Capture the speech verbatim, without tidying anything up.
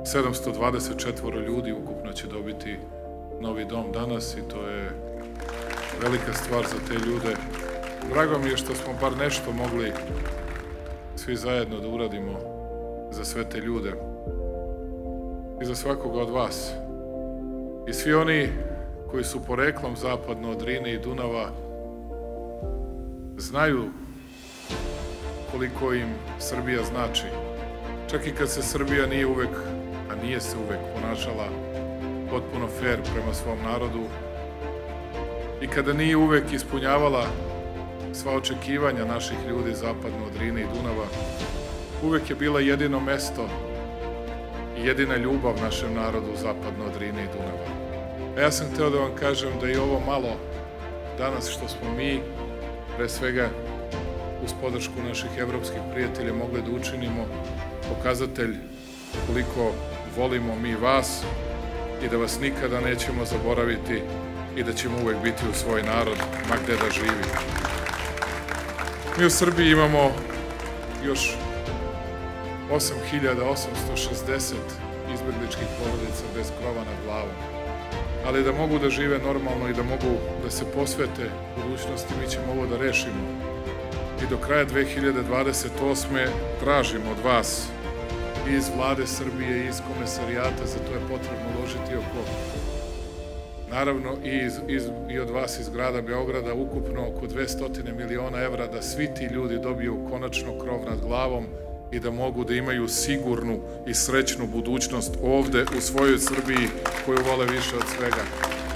sedamsto dvadeset četvoro ljudi ukupno će dobiti novi dom danas i to je velika stvar za te ljude. Drago mi je što smo bar nešto mogli svi zajedno da uradimo za sve te ljude i za svakoga od vas. I svi oni koji su poreklom zapadno od Drine i Dunava znaju koliko im Srbija znači. Čak i kad se Srbija nije uvek, a nije se uvek ponašala potpuno fair prema svom narodu i kada nije uvek ispunjavala sva očekivanja naših ljudi zapadno od Drine i Dunava, uvek je bila jedino mesto i jedina ljubav našem narodu zapadno od Drine i Dunava. A ja sam hteo da vam kažem da i ovo malo danas što smo mi, pre svega uz podršku naših evropskih prijatelja, mogli da učinimo pokazatelj koliko volimo mi vas i da vas nikada nećemo zaboraviti i da ćemo uvek biti u svoj narod, ma gde da živi. Mi u Srbiji imamo još osam hiljada osamsto šezdeset izbegličkih porodica bez krova nad glavom. Ali da mogu da žive normalno i da mogu da se posvete budućnosti, mi ćemo ovo da rešimo. I do kraja dve hiljade dvadeset osme tražimo od vas i iz Vlade Srbije i iz Komesarijata, za to je potrebno uložiti oko, naravno i, iz, iz, i od vas iz grada Beograda, ukupno oko dvesta miliona evra, da svi ti ljudi dobiju konačno krov nad glavom i da mogu da imaju sigurnu i srećnu budućnost ovde u svojoj Srbiji koju vole više od svega.